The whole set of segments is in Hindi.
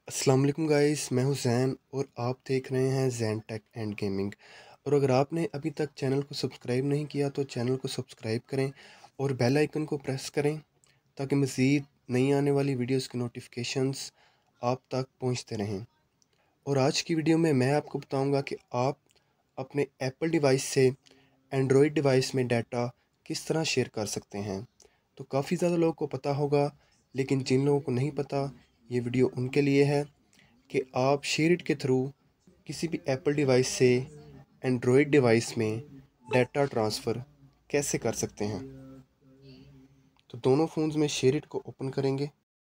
अस्सलाम वालेकुम गाइस, मैं हूं जैन और आप देख रहे हैं जैन टेक एंड गेमिंग। और अगर आपने अभी तक चैनल को सब्सक्राइब नहीं किया तो चैनल को सब्सक्राइब करें और बेल आइकन को प्रेस करें ताकि मज़ीद नई आने वाली वीडियोस की नोटिफिकेशंस आप तक पहुंचते रहें। और आज की वीडियो में मैं आपको बताऊंगा कि आप अपने एप्पल डिवाइस से एंड्रॉयड डिवाइस में डाटा किस तरह शेयर कर सकते हैं। तो काफ़ी ज़्यादा लोगों को पता होगा, लेकिन जिन लोगों को नहीं पता ये वीडियो उनके लिए है कि आप शेयरिट के थ्रू किसी भी एप्पल डिवाइस से एंड्रॉयड डिवाइस में डाटा ट्रांसफ़र कैसे कर सकते हैं। तो दोनों फ़ोन्स में शेयरिट को ओपन करेंगे।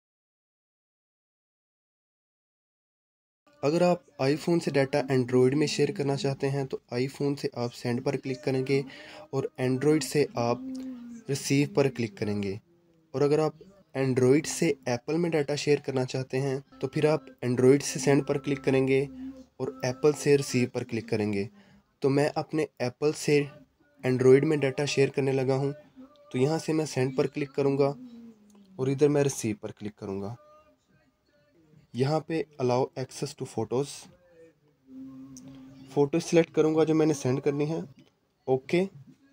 अगर आप आईफोन से डाटा एंड्रॉयड में शेयर करना चाहते हैं तो आईफोन से आप सेंड पर क्लिक करेंगे और एंड्रॉयड से आप रिसीव पर क्लिक करेंगे। और अगर आप एंड्रॉयड से एप्पल में डाटा शेयर करना चाहते हैं तो फिर आप एंड्रॉयड से सेंड पर क्लिक करेंगे और एप्पल से रिसीव पर क्लिक करेंगे। तो मैं अपने एप्पल से एंड्रॉयड में डाटा शेयर करने लगा हूं, तो यहां से मैं सेंड पर क्लिक करूंगा और इधर मैं रिसीव पर क्लिक करूंगा। यहां पे allow access to photo select करूंगा जो मैंने सेंड करनी है। ओके।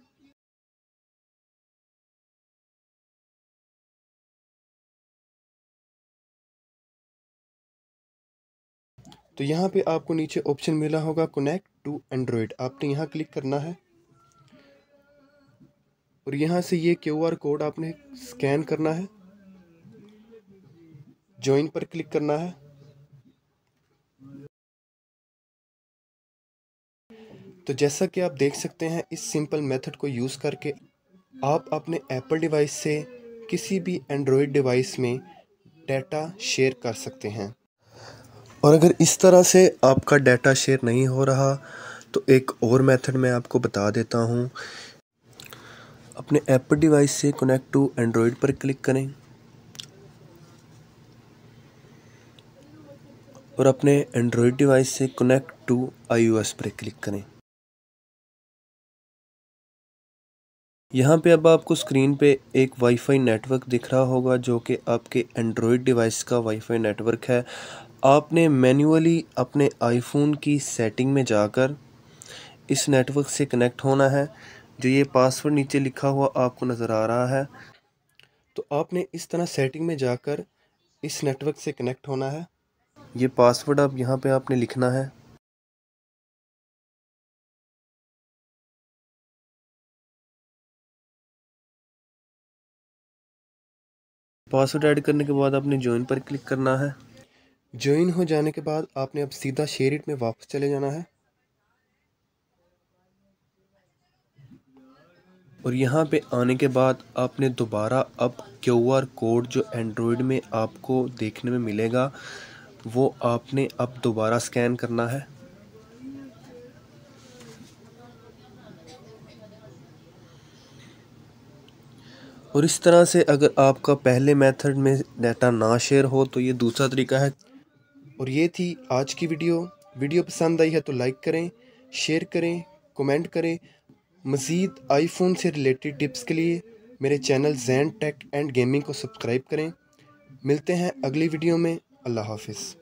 तो यहाँ पे आपको नीचे ऑप्शन मिला होगा कनेक्ट टू एंड्रॉयड, आपने यहाँ क्लिक करना है और यहाँ से ये क्यूआर कोड आपने स्कैन करना है, ज्वाइन पर क्लिक करना है। तो जैसा कि आप देख सकते हैं, इस सिंपल मेथड को यूज़ करके आप अपने एप्पल डिवाइस से किसी भी एंड्रॉयड डिवाइस में डाटा शेयर कर सकते हैं। और अगर इस तरह से आपका डाटा शेयर नहीं हो रहा तो एक और मेथड मैं आपको बता देता हूँ। अपने एप्पल डिवाइस से कनेक्ट टू एंड्रॉयड पर क्लिक करें और अपने एंड्रॉयड डिवाइस से कनेक्ट टू आईओएस पर क्लिक करें। यहाँ पे अब आपको स्क्रीन पे एक वाईफाई नेटवर्क दिख रहा होगा जो कि आपके एंड्रॉयड डिवाइस का वाईफाई नेटवर्क है। आपने मैन्युअली अपने आईफोन की सेटिंग में जाकर इस नेटवर्क से कनेक्ट होना है। जो ये पासवर्ड नीचे लिखा हुआ आपको नज़र आ रहा है, तो आपने इस तरह सेटिंग में जाकर इस नेटवर्क से कनेक्ट होना है। ये पासवर्ड अब यहाँ पे आपने लिखना है। पासवर्ड ऐड करने के बाद आपने ज्वाइन पर क्लिक करना है। ज्वाइन हो जाने के बाद आपने अब सीधा शेयरिट में वापस चले जाना है और यहाँ पे आने के बाद आपने दोबारा अब क्यूआर कोड जो एंड्रॉयड में आपको देखने में मिलेगा वो आपने अब दोबारा स्कैन करना है। और इस तरह से अगर आपका पहले मेथड में डाटा ना शेयर हो तो ये दूसरा तरीका है। और ये थी आज की वीडियो पसंद आई है तो लाइक करें, शेयर करें, कमेंट करें। मज़ीद आईफोन से रिलेटेड टिप्स के लिए मेरे channel Jain tech and gaming को सब्सक्राइब करें। मिलते हैं अगली वीडियो में। अल्लाह हाफिज़।